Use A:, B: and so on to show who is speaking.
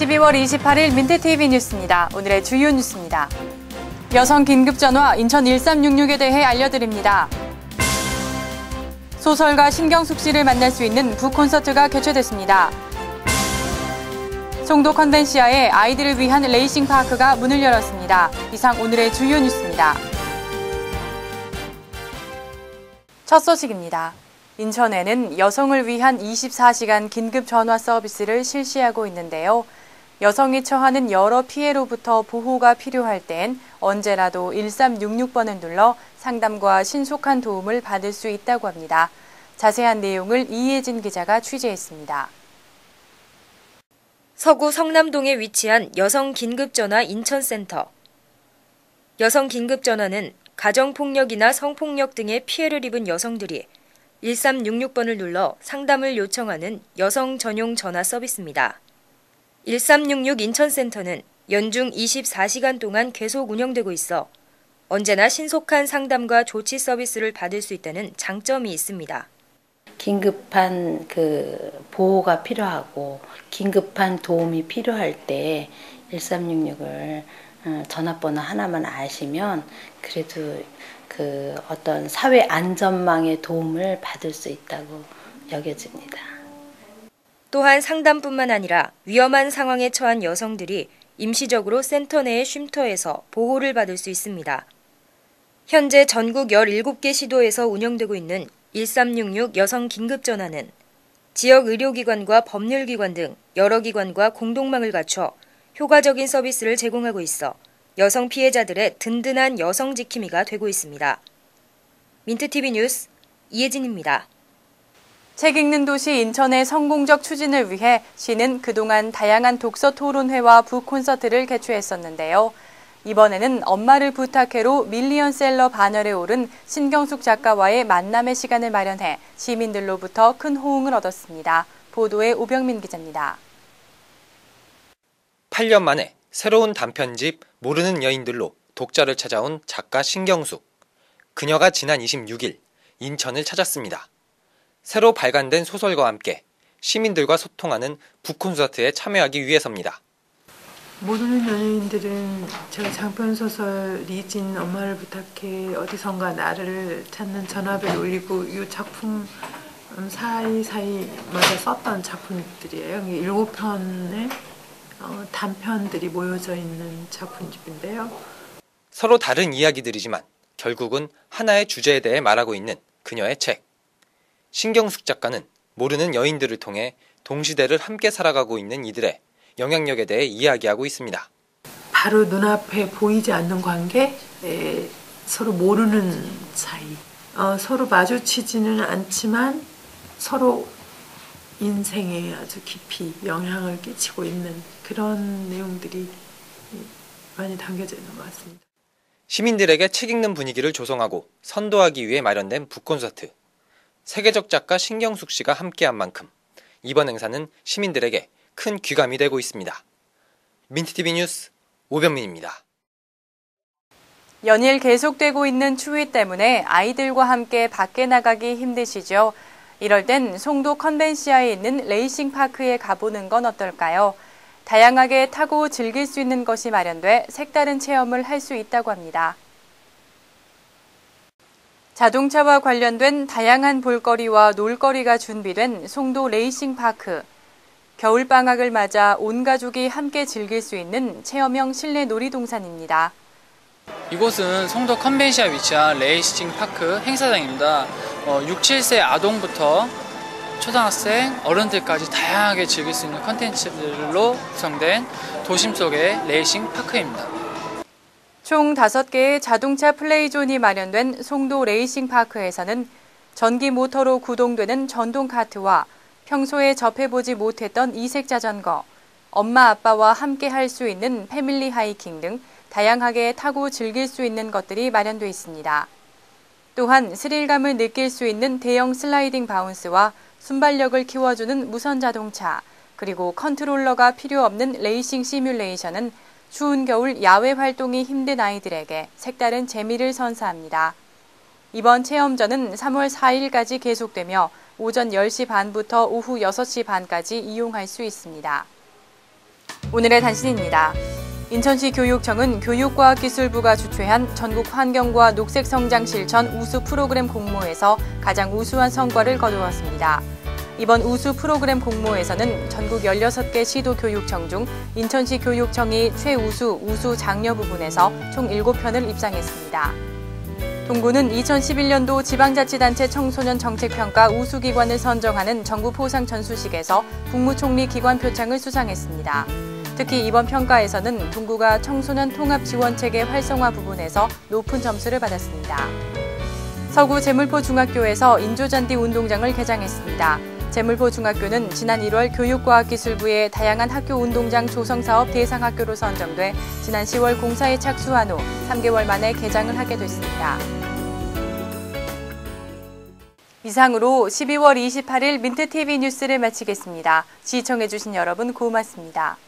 A: 12월 28일 민트TV 뉴스입니다. 오늘의 주요 뉴스입니다. 여성 긴급전화 인천 1366에 대해 알려드립니다. 소설가 신경숙 씨를 만날 수 있는 북콘서트가 개최됐습니다. 송도 컨벤시아에 아이들을 위한 레이싱 파크가 문을 열었습니다. 이상 오늘의 주요 뉴스입니다. 첫 소식입니다. 인천에는 여성을 위한 24시간 긴급 전화 서비스를 실시하고 있는데요. 여성이 처하는 여러 피해로부터 보호가 필요할 땐 언제라도 1366번을 눌러 상담과 신속한 도움을 받을 수 있다고 합니다. 자세한 내용을 이혜진 기자가 취재했습니다.
B: 서구 성남동에 위치한 여성긴급전화 인천센터. 여성긴급전화는 가정폭력이나 성폭력 등의 피해를 입은 여성들이 1366번을 눌러 상담을 요청하는 여성 전용 전화 서비스입니다. 1366 인천센터는 연중 24시간 동안 계속 운영되고 있어 언제나 신속한 상담과 조치 서비스를 받을 수 있다는 장점이 있습니다.
C: 긴급한 보호가 필요하고 긴급한 도움이 필요할 때 1366을 전화번호 하나만 아시면 그래도 어떤 사회 안전망의 도움을 받을 수 있다고 여겨집니다.
B: 또한 상담뿐만 아니라 위험한 상황에 처한 여성들이 임시적으로 센터 내의 쉼터에서 보호를 받을 수 있습니다. 현재 전국 17개 시도에서 운영되고 있는 1366 여성 긴급전화는 지역 의료기관과 법률기관 등 여러 기관과 공동망을 갖춰 효과적인 서비스를 제공하고 있어 여성 피해자들의 든든한 여성 지킴이가 되고 있습니다. 민트TV 뉴스 이혜진입니다.
A: 책 읽는 도시 인천의 성공적 추진을 위해 시는 그동안 다양한 독서 토론회와 북콘서트를 개최했었는데요. 이번에는 엄마를 부탁해로 밀리언셀러 반열에 오른 신경숙 작가와의 만남의 시간을 마련해 시민들로부터 큰 호응을 얻었습니다. 보도에 오병민 기자입니다.
D: 8년 만에 새로운 단편집 모르는 여인들로 독자를 찾아온 작가 신경숙. 그녀가 지난 26일 인천을 찾았습니다. 새로 발간된 소설과 함께 시민들과 소통하는 북콘서트에 참여하기 위해서입니다.
E: 모르는 연예인들은 제가 장편소설 리진 엄마를 부탁해 어디선가 나를 찾는 전화벨 울리고 이 작품 사이사이 먼저 썼던 작품들이에요. 7편의 단편들이 모여져 있는 작품집인데요.
D: 서로 다른 이야기들이지만 결국은 하나의 주제에 대해 말하고 있는 그녀의 책. 신경숙 작가는 모르는 여인들을 통해 동시대를 함께 살아가고 있는 이들의 영향력에 대해 이야기하고 있습니다.
E: 바로 눈앞에 보이지 않는 관계, 서로 모르는 사이, 서로 마주치지는 않지만 서로 인생에 아주 깊이 영향을 끼치고 있는 그런 내용들이 많이 담겨져 있는 것 같습니다.
D: 시민들에게 책 읽는 분위기를 조성하고 선도하기 위해 마련된 북콘서트. 세계적 작가 신경숙 씨가 함께한 만큼 이번 행사는 시민들에게 큰 귀감이 되고 있습니다. 민트TV 뉴스 오병민입니다.
A: 연일 계속되고 있는 추위 때문에 아이들과 함께 밖에 나가기 힘드시죠? 이럴 땐 송도 컨벤시아에 있는 레이싱 파크에 가보는 건 어떨까요? 다양하게 타고 즐길 수 있는 것이 마련돼 색다른 체험을 할 수 있다고 합니다. 자동차와 관련된 다양한 볼거리와 놀거리가 준비된 송도 레이싱 파크. 겨울방학을 맞아 온 가족이 함께 즐길 수 있는 체험형 실내 놀이동산입니다.
F: 이곳은 송도 컨벤시아에 위치한 레이싱 파크 행사장입니다. 6, 7세 아동부터 초등학생, 어른들까지 다양하게 즐길 수 있는 컨텐츠들로 구성된 도심 속의 레이싱 파크입니다.
A: 총 5개의 자동차 플레이존이 마련된 송도 레이싱 파크에서는 전기 모터로 구동되는 전동 카트와 평소에 접해보지 못했던 이색 자전거, 엄마 아빠와 함께 할 수 있는 패밀리 하이킹 등 다양하게 타고 즐길 수 있는 것들이 마련돼 있습니다. 또한 스릴감을 느낄 수 있는 대형 슬라이딩 바운스와 순발력을 키워주는 무선 자동차, 그리고 컨트롤러가 필요 없는 레이싱 시뮬레이션은 추운 겨울 야외 활동이 힘든 아이들에게 색다른 재미를 선사합니다. 이번 체험전은 3월 4일까지 계속되며 오전 10시 반부터 오후 6시 반까지 이용할 수 있습니다. 오늘의 단신입니다. 인천시 교육청은 교육과학기술부가 주최한 전국 환경과 녹색성장 실천 우수 프로그램 공모에서 가장 우수한 성과를 거두었습니다. 이번 우수 프로그램 공모에서는 전국 16개 시도 교육청 중 인천시 교육청이 최우수 우수 장려 부분에서 총 7편을 입상했습니다. 동구는 2011년도 지방자치단체 청소년 정책평가 우수기관을 선정하는 정부 포상 전수식에서 국무총리 기관 표창을 수상했습니다. 특히 이번 평가에서는 동구가 청소년 통합지원체계 활성화 부분에서 높은 점수를 받았습니다. 서구 제물포중학교에서 인조잔디 운동장을 개장했습니다. 제물포중학교는 지난 1월 교육과학기술부의 다양한 학교 운동장 조성사업 대상학교로 선정돼 지난 10월 공사에 착수한 후 3개월 만에 개장을 하게 됐습니다. 이상으로 12월 28일 민트TV 뉴스를 마치겠습니다. 시청해주신 여러분 고맙습니다.